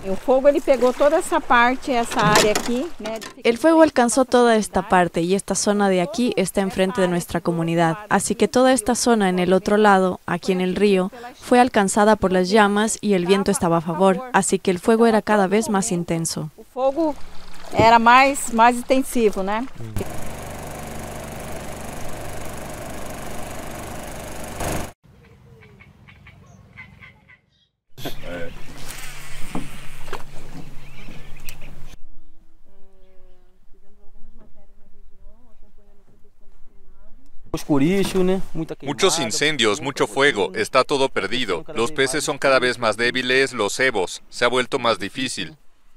El fuego alcanzó toda esta parte y esta zona de aquí está enfrente de nuestra comunidad. Así que toda esta zona en el otro lado, aquí en el río, fue alcanzada por las llamas y el viento estaba a favor. Así que el fuego era cada vez más intenso. El fuego era más intensivo, ¿no? Muchos incendios, mucho fuego, está todo perdido. Los peces son cada vez más débiles, los cebos, se ha vuelto más difícil.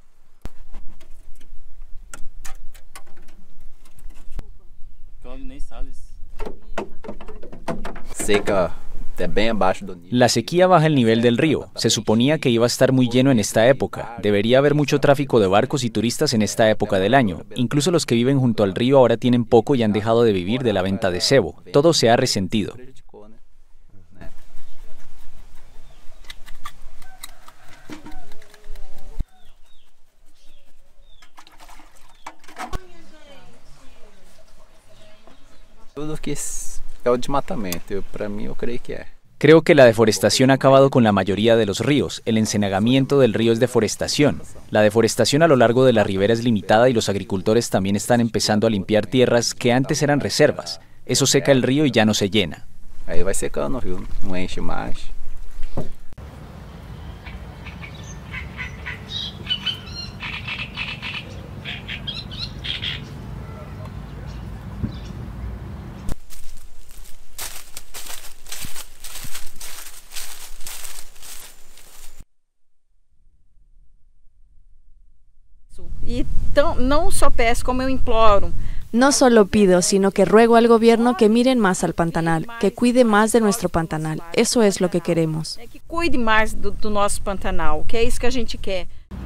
Seca. La sequía baja el nivel del río. Se suponía que iba a estar muy lleno en esta época. Debería haber mucho tráfico de barcos y turistas en esta época del año. Incluso los que viven junto al río ahora tienen poco y han dejado de vivir de la venta de cebo. Todo se ha resentido. Todo que es el desmatamento, para mí yo creo que es. Creo que la deforestación ha acabado con la mayoría de los ríos. El encenagamiento del río es deforestación. La deforestación a lo largo de la ribera es limitada y los agricultores también están empezando a limpiar tierras que antes eran reservas. Eso seca el río y ya no se llena. Ahí va secando el río, no enche más. E não só peço, como eu imploro. No solo pido, sino que ruego al gobierno que miren más al Pantanal, que cuide más de nuestro Pantanal. Eso es lo que queremos. Que cuide mais do nosso Pantanal, que é isso que a gente quer.